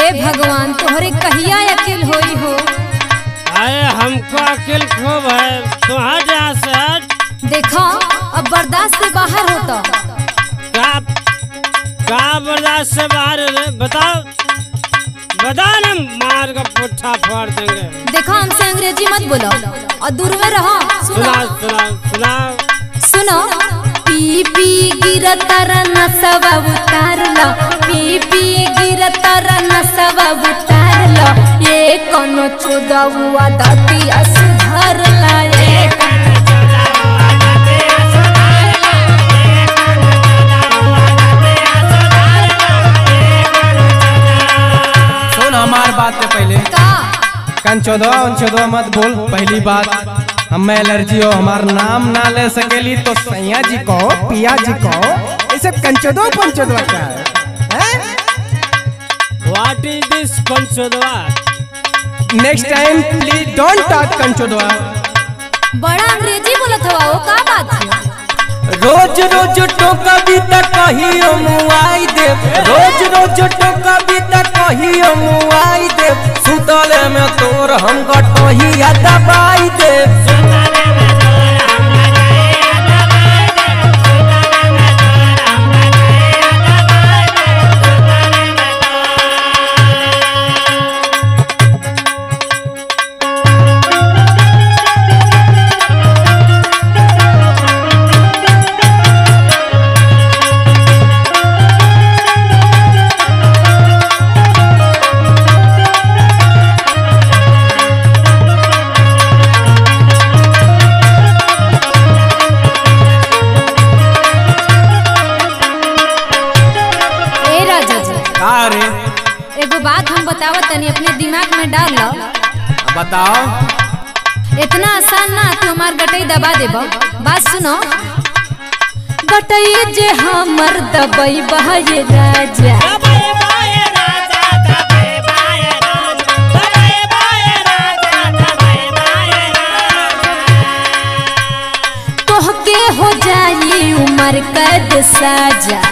भगवान तोहरे कहिया अकेल होई हो। अरे हमको अकेल खूब है, तू हट यहाँ से हट। देखो अब बर्दाश्त से बाहर होता। का बर्दाश्त से बाहर है? बताओ बता ना, मार का पुट्ठा फाड़ देंगे। देखो हमसे अंग्रेजी मत बोलो और दूर में रहो। सुना सुना सुना सुनो। पी पी गिरतर नसवा उतार लो, पी पी गिरतर नसवा उतार लो, ये कोनो चुदवा दतिया सुधार ला। हमार बात पे पहले कंचोदवा मत बोल। पहली बात हमें एलर्जी हो, हमार नाम ना ले सकेली तो सैया जी कहो, पिया जी कहो, ऐसे कंचोदवा पंचोदवा क्या है? व्हाट इज दिस कंचोदवा? Next time please don't talk कंचोदवा। बड़ा अंग्रेजी बोलत हवा, वो का बात है? रोज रोज टोका भी तक कहियो मुआई दे, रोज रोज टोका भी तक कहियो मुआई दे, सुतले में तोर हम गटहिया दबाई दे। एगो बात हम बतावत तनी, अपने दिमाग में डाल लो। बताओ। इतना आसान ना तू हमार गटई दबा देबो। बात सुनो। गटई जे हमर दबई बहाये राजा, तोहके हो जाई उमर कैद साजा।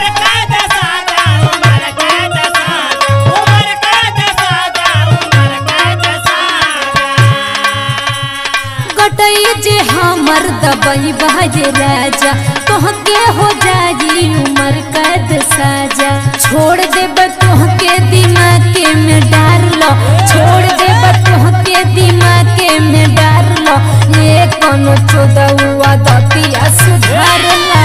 जे हमर दबई बहाये राजा, तोहके हो जाई उमर कैद साजा। छोड़ देब तोहके दिमाग में डार लो, छोड़ देब तोहके दिमाग में डार लो, ये कोनो चोदवा दतिया सुधार ला।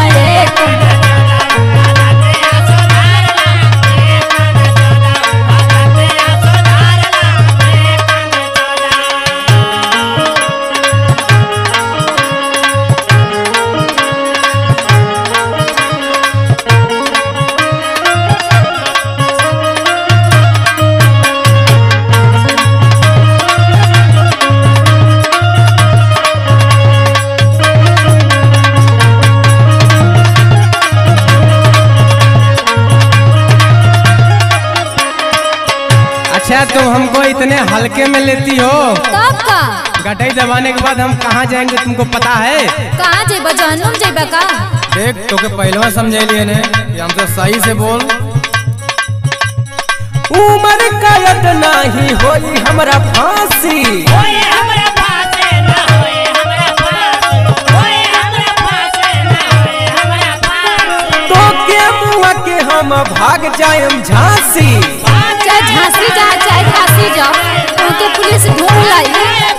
अच्छा तुम हमको इतने हल्के में लेती हो? तब का गटाई दबाने के बाद हम कहाँ जाएंगे तुमको पता है? कहाँ जेबा? जहन्नुम जेबा का? देख तो के पहलवा समझे लिए ने कि हमसे सही से बोल। उमर कैद नहीं होई हमरा फांसी, तो के मुआ के हम भाग जाएम झांसी। झांसी जा चाहे काशी जा, उनके पुलिस ढूंढ लाई।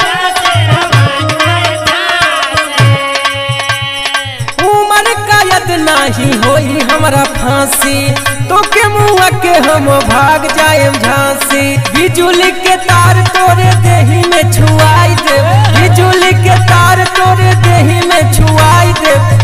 उमर कैद नहीं होई हमरा फांसी, तो के मुआ के हम भाग जाएम झांसी। बिजुली के तार तोरे देही में छुआई दे, बिजुली के तार तोरे देही में छुआई दे,